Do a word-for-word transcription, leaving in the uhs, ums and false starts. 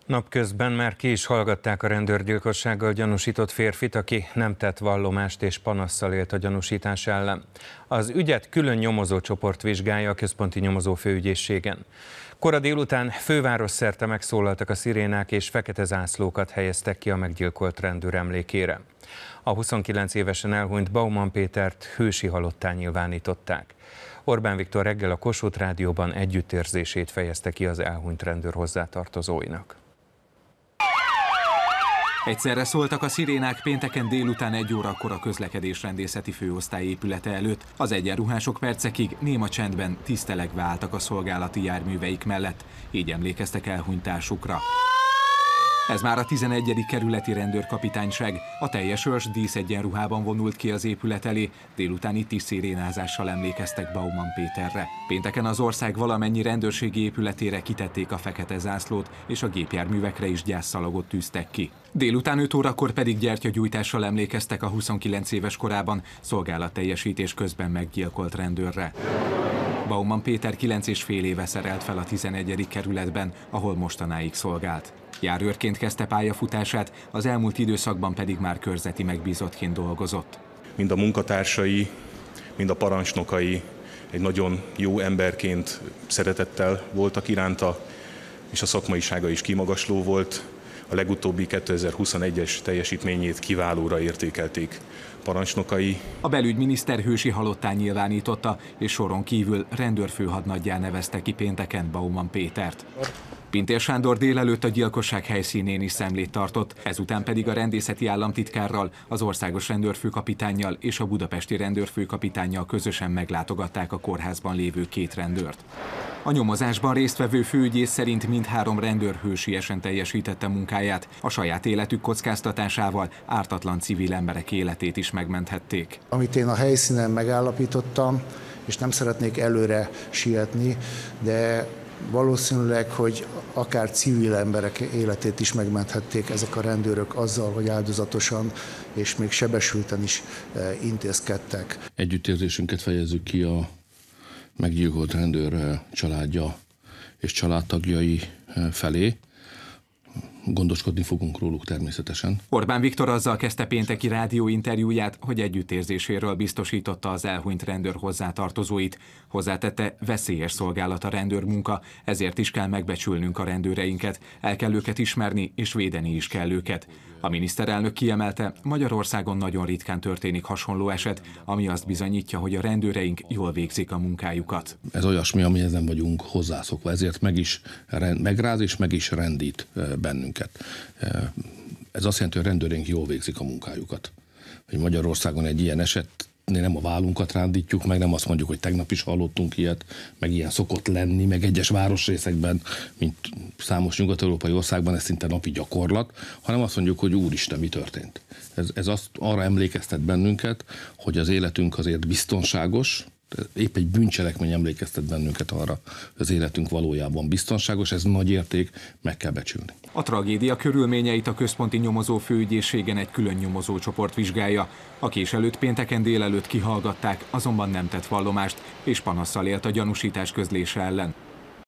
Napközben már ki is hallgatták a rendőrgyilkossággal gyanúsított férfit, aki nem tett vallomást és panasszal élt a gyanúsítás ellen. Az ügyet külön nyomozó csoport vizsgálja a központi nyomozó főügyészségen. Kora délután főváros szerte megszólaltak a szirénák és fekete zászlókat helyeztek ki a meggyilkolt rendőr emlékére. A huszonkilenc évesen elhunyt Bauman Pétert hősi halottá nyilvánították. Orbán Viktor reggel a Kossuth Rádióban együttérzését fejezte ki az elhunyt rendőr hozzátartozóinak. Egyszerre szóltak a szirénák pénteken délután egy órakor a közlekedésrendészeti főosztály épülete előtt. Az egyenruhások percekig néma csendben tisztelegve álltak a szolgálati járműveik mellett, így emlékeztek elhunyt társukra. Ez már a tizenegyedik kerületi rendőrkapitányság. A teljes őrs díszegyenruhában vonult ki az épület elé, délután itt is szirénázással emlékeztek Bauman Péterre. Pénteken az ország valamennyi rendőrségi épületére kitették a fekete zászlót, és a gépjárművekre is gyászszalagot tűztek ki. Délután öt órakor pedig gyertyagyújtással emlékeztek a huszonkilenc éves korában szolgálatteljesítés közben meggyilkolt rendőrre. Bauman Péter kilenc és fél éve szerelt fel a tizenegyedik kerületben, ahol mostanáig szolgált. Járőrként kezdte pályafutását, az elmúlt időszakban pedig már körzeti megbízottként dolgozott. Mind a munkatársai, mind a parancsnokai egy nagyon jó emberként szeretettel voltak iránta, és a szakmaisága is kimagasló volt. A legutóbbi kétezer-huszonegyes teljesítményét kiválóra értékelték parancsnokai. A belügyminiszter hősi halottá nyilvánította, és soron kívül rendőrfőhadnaggyá nevezte ki pénteken Bauman Pétert. Pintér Sándor délelőtt a gyilkosság helyszínén is szemlét tartott, ezután pedig a rendészeti államtitkárral, az országos rendőrfőkapitánnyal és a budapesti rendőrfőkapitánnyal közösen meglátogatták a kórházban lévő két rendőrt. A nyomozásban résztvevő főügyész szerint mindhárom rendőr hősiesen teljesítette munkáját, a saját életük kockáztatásával ártatlan civil emberek életét is megmenthették. Amit én a helyszínen megállapítottam, és nem szeretnék előre sietni, de valószínűleg, hogy akár civil emberek életét is megmenthették ezek a rendőrök azzal, hogy áldozatosan és még sebesülten is intézkedtek. Együttérzésünket fejezzük ki a meggyilkolt rendőr családja és családtagjai felé. Gondoskodni fogunk róluk természetesen. Orbán Viktor azzal kezdte pénteki rádióinterjúját, hogy együttérzéséről biztosította az elhunyt rendőr hozzátartozóit. Hozzátette, veszélyes szolgálat a rendőrmunka, ezért is kell megbecsülnünk a rendőreinket, el kell őket ismerni és védeni is kell őket. A miniszterelnök kiemelte, Magyarországon nagyon ritkán történik hasonló eset, ami azt bizonyítja, hogy a rendőreink jól végzik a munkájukat. Ez olyasmi, amihez nem vagyunk hozzászokva, ezért meg is rend, megráz és meg is rendít bennünket. Ez azt jelenti, hogy a rendőreink jól végzik a munkájukat. Hogy Magyarországon egy ilyen eset, nem a vállunkat rándítjuk, meg nem azt mondjuk, hogy tegnap is hallottunk ilyet, meg ilyen szokott lenni, meg egyes városrészekben, mint számos nyugat-európai országban, ez szinte napi gyakorlat, hanem azt mondjuk, hogy úristen, mi történt. Ez, ez azt arra emlékeztet bennünket, hogy az életünk azért biztonságos, épp egy bűncselekmény emlékeztet bennünket arra, hogy az életünk valójában biztonságos, ez nagy érték, meg kell becsülni. A tragédia körülményeit a központi nyomozó főügyészségen egy külön nyomozó csoport vizsgálja. A késelőt pénteken délelőtt kihallgatták, azonban nem tett vallomást, és panasszal élt a gyanúsítás közlése ellen.